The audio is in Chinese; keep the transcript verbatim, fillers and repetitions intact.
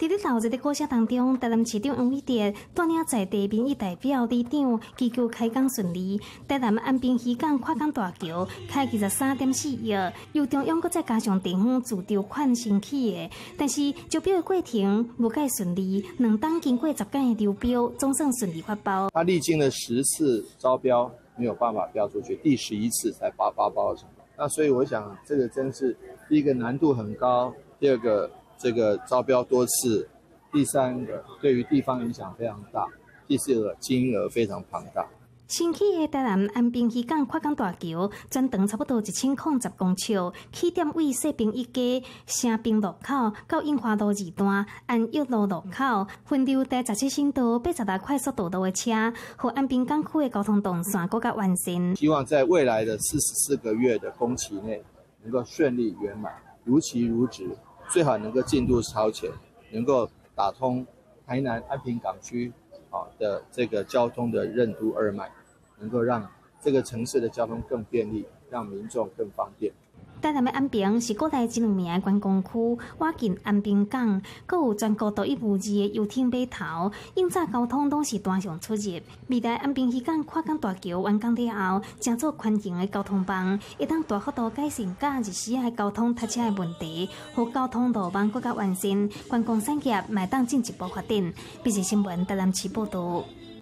伫咧闹热的鼓声当中，台南市长黄伟哲带领在地民意代表里长祈求开工顺利。台南安平渔港跨港大桥开二十三点四亿，由中央搁再加上地方自筹款申起的，但是招标的过程无介顺利，两档经过十间的流标，总算顺利发包。 他历经了十次招标，没有办法标出去，第十一次才发发包成功。那所以我想，这个真是第一个难度很高，第二个这个招标多次，第三个对于地方影响非常大，第四个金额非常庞大。 新起的台南安平渔港跨港大桥，全长差不多一千零十公尺，起点位西滨一街城滨路口到樱花路二段安育路路口，分流第十七线道、八十六快速道路的车，和安平港区的交通动线更加完善。 希望在未来的四十四个月的工期内，能够顺利圆满，如期如职，最好能够进度超前，能够打通台南安平港区啊的这个交通的任督二脉。能够让这个城市的交通更便利，让民众更方便。 台南的安平是国内前两名的观光区，挖近安平港，阁有全国独一无二的游艇码头，应早交通拢是单向出入。未来安平渔港跨港大桥完工了后，成做宽型的交通网，会当大幅度改善假日时的交通塞车的问题，和交通路网更加完善，观光产业迈当进一步发展。毕是新闻台南市报道。